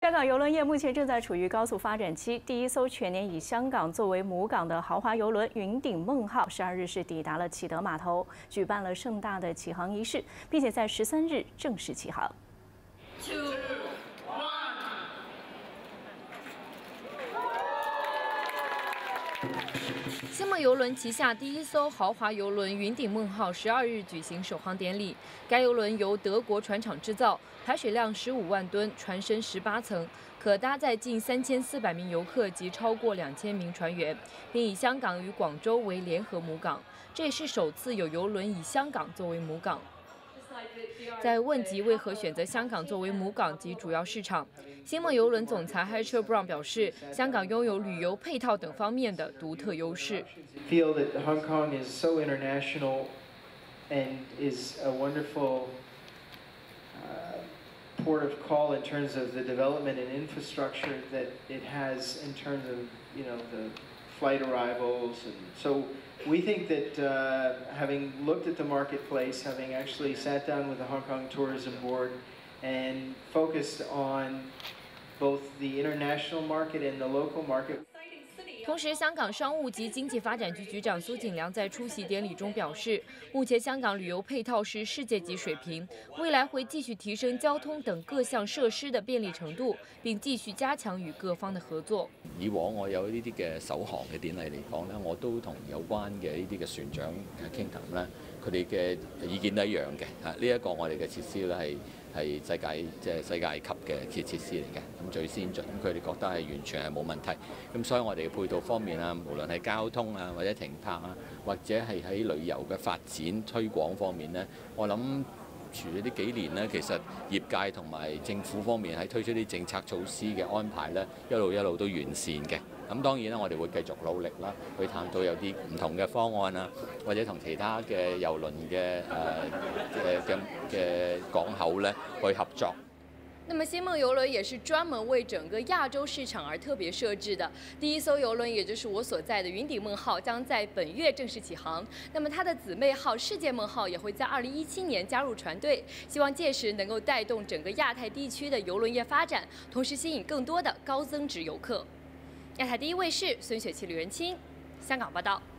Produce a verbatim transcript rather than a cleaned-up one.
香港邮轮业目前正在处于高速发展期，第一艘全年以香港作为母港的豪华邮轮“云顶梦号”十二日是抵达了启德码头，举办了盛大的启航仪式，并且在十三日正式启航。Two, one. 星梦邮轮旗下第一艘豪华邮轮“云顶梦号”十二日举行首航典礼。该邮轮由德国船厂制造，排水量十五万吨，船身十八层，可搭载近三千四百名游客及超过两千名船员，并以香港与广州为联合母港。这也是首次有邮轮以香港作为母港。在问及为何选择香港作为母港及主要市场，星梦邮轮总裁 Hatcher Brown 表示，香港拥有旅游配套等方面的独特优势。 Feel that Hong Kong is so international and is a wonderful uh, port of call in terms of the development and infrastructure that it has in terms of you know the flight arrivals, and so we think that uh, having looked at the marketplace, having actually sat down with the Hong Kong Tourism Board and focused on both the international market and the local market. 同时，香港商务及经济发展局局长苏锦良在出席典礼中表示，目前香港旅游配套是世界级水平，未来会继续提升交通等各项设施的便利程度，并繼續加強與各方嘅合作。 以往我有呢啲嘅首航嘅典禮嚟講咧，我都同有關嘅呢啲嘅船長傾談咧，佢哋嘅意見都一樣嘅。啊，呢一個我哋嘅設施咧係係世界即係世界級嘅設設施嚟嘅，咁最先進，咁佢哋覺得係完全係冇問題。咁所以我哋嘅配套方面啊，無論係交通啊，或者停泊啊，或者係喺旅遊嘅發展推廣方面咧，我諗隨住呢幾年咧，其實業界同埋政府方面喺推出啲政策措施嘅安排咧，一路一路都完善嘅。咁當然啦，我哋會繼續努力啦，去探討有啲唔同嘅方案啊，或者同其他嘅郵輪嘅誒嘅嘅港口咧去合作。 那么星梦邮轮也是专门为整个亚洲市场而特别设置的。第一艘邮轮，也就是我所在的云顶梦号，将在本月正式起航。那么它的姊妹号世界梦号也会在二零一七年加入船队，希望届时能够带动整个亚太地区的邮轮业发展，同时吸引更多的高增值游客。亚太第一卫视孙雪琪、吕仁清，香港报道。